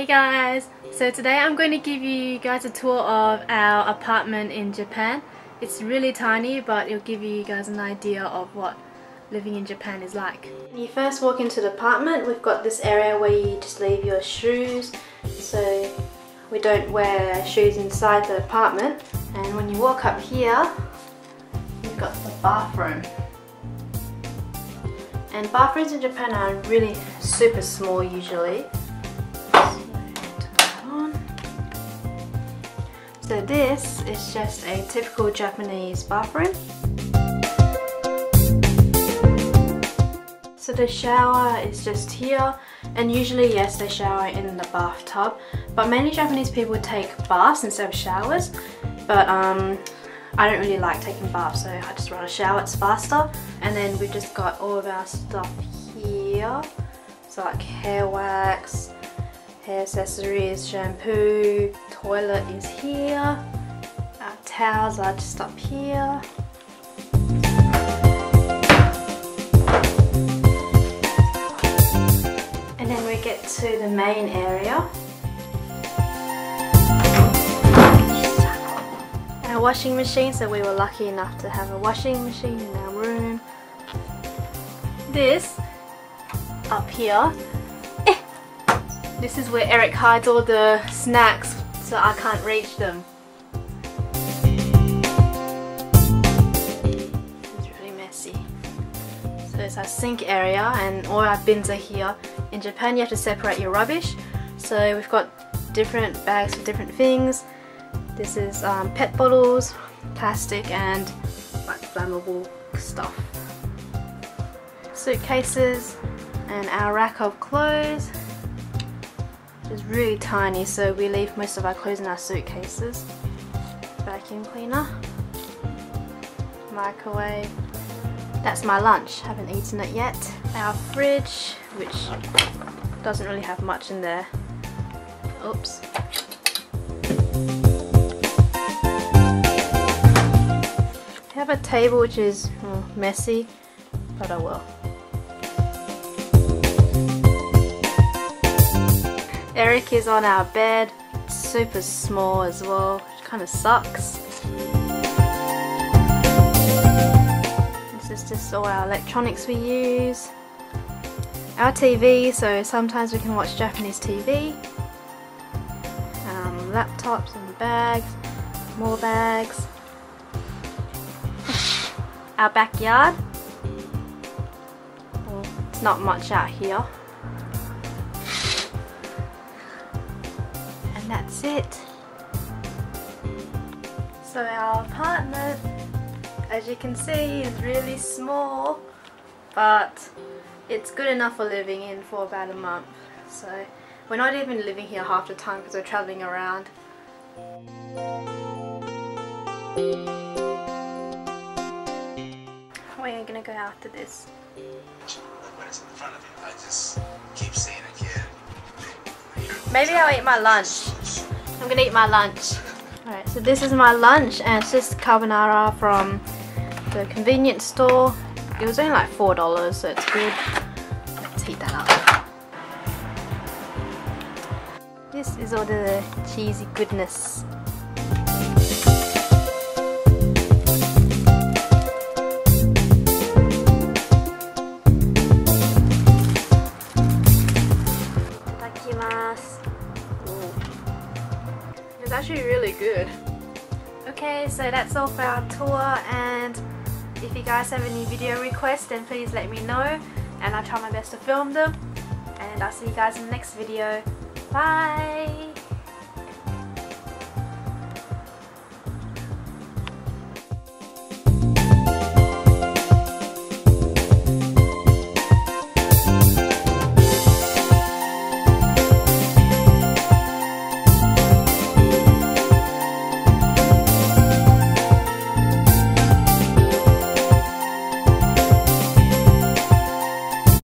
Hey guys, so today I'm going to give you guys a tour of our apartment in Japan. It's really tiny, but it'll give you guys an idea of what living in Japan is like. When you first walk into the apartment, we've got this area where you just leave your shoes, so we don't wear shoes inside the apartment. And when you walk up here, you've got the bathroom. And bathrooms in Japan are really super small usually. So this is just a typical Japanese bathroom. So the shower is just here, and usually yes, they shower in the bathtub, but many Japanese people take baths instead of showers, but I don't really like taking baths, so I just rather shower, it's faster. And then we've just got all of our stuff here, so like hair wax, hair accessories, shampoo, toilet is here, our towels are just up here. And then we get to the main area. Our washing machine, so we were lucky enough to have a washing machine in our room. This, up here, this is where Eric hides all the snacks so I can't reach them. It's really messy. So it's our sink area and all our bins are here. In Japan you have to separate your rubbish, so we've got different bags for different things. This is pet bottles, plastic and like flammable stuff. Suitcases and our rack of clothes. It's really tiny, so we leave most of our clothes in our suitcases. Vacuum cleaner, microwave. That's my lunch, haven't eaten it yet. Our fridge, which doesn't really have much in there. Oops. We have a table which is messy, but I will. Eric is on our bed, it's super small as well, which kind of sucks. This is just all our electronics we use. Our TV, so sometimes we can watch Japanese TV. Laptops and bags, more bags. Our backyard. Well, it's not much out here. And that's it. So our apartment, as you can see, is really small, but it's good enough for living in for about a month. So we're not even living here half the time because we're traveling around. Where are you gonna go after this? When it's in front of you, I just keep seeing a kid. Maybe I'll eat my lunch. I'm gonna eat my lunch. Alright, so this is my lunch, and it's just carbonara from the convenience store. It was only like $4, so it's good. Let's heat that up. This is all the cheesy goodness. It's actually really good. Okay, so that's all for our tour, and if you guys have any video requests then please let me know and I'll try my best to film them, and I'll see you guys in the next video. Bye!